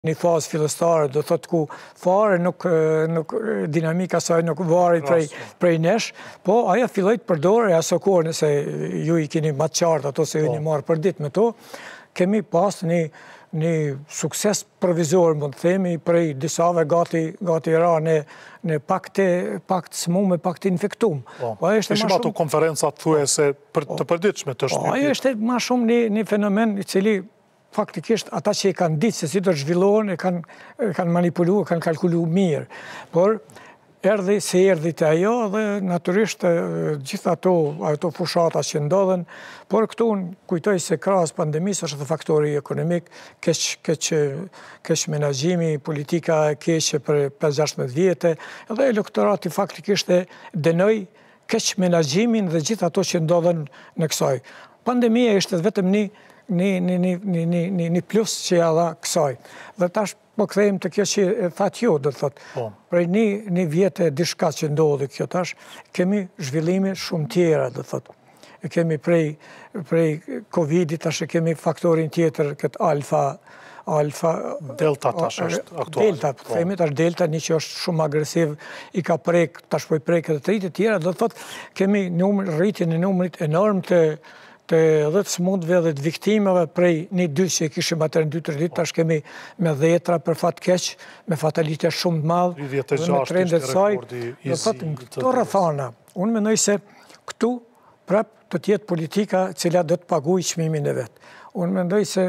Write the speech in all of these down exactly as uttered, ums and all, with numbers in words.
një fazë fillestare, do thotë ku fare nuk, nuk dinamika saj nuk varet prej, prej nesh, po aja filloi të përdore aso kohë nëse ju i keni më të qartë ato se ju një marë për ditë me to, kemi pas një, një sukses provizor, mund të themi, prej disave gati, gati ra në, në pak të, pak të smume, pak të infektum. Po, ishim ato konferencat thuese për të përditshme të shtypit. Ajo është ma shumë një, një fenomen i cili faktikisht ata që i kanë ditë se si do të zhvillohen, e kanë, kanë manipulu, kanë kalkulu mirë. Por, erdhi se erdhi të ajo dhe naturisht gjitha ato, ato fushata që ndodhen, por këtu unë kujtoj se krahas pandemisë është dhe faktori ekonomik, keq, keq, keq menaxhimi, politika e keqe për pesë gjashtëdhjetë vjete, edhe elektorati faktikisht e dënoi keq menaxhimin dhe gjitha ato që ndodhen në kësaj. Pandemia ishte vetëm një Një, një, një, një, një, një plus që ja dha kësaj. Dhe tash po kthejmë të kjo që e thatë jo, do të thotë. Po. Prej një, një vjetë dishka që ndodhi kjo tash, kemi zhvillime shumë tjera, do të thotë. E kemi prej, prej Covidit, tash e kemi faktorin tjetër, këtë alfa, alfa... Delta tash është aktual. Delta, po themi tash delta, një që është shumë agresiv, i ka prek, tash po i prek edhe të rritë tjera, do të thotë, kemi numër, rritjen e numrit enorm të të dhjetë smundve dhe të viktimeve prej një dy që i kishim atër në dy të rritë, tash kemi me dhetra për fat keq, me fatalitje shumë të madhë, dhe me trendet saj, dhe fatë në këto rrethana. Unë mendoj se këtu prap të tjetë politika cila do të paguj çmimin e vetë. Unë mendoj se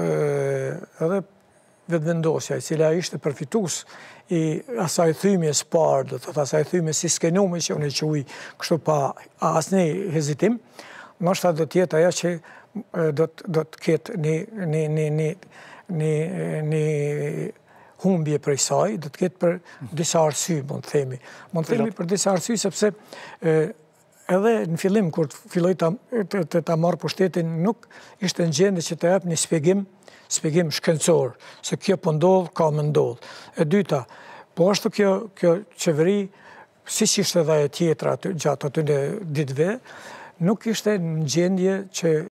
edhe vetëvendosja, cila ishte përfitus i asaj thymjes parë, do të thotë asaj thymjes si skenume që unë e quj kështu pa asnjë hezitim, nështë do tjetë aja që do të ketë një, një, një, një, një, një humbje prej saj, do të ketë për disa arsy, mund të themi. Mund të themi për disa arsy, sepse edhe në fillim, kur filloj të, të ta marrë pushtetin, nuk ishte në gjendje që të jap një spjegim, spjegim shkencor, se kjo po ndodh, ka më ndodh. E dyta, po ashtu kjo, kjo qeveri, si që ishte dhe e tjetra gjatë aty në ditëve, nuk ishte në gjendje që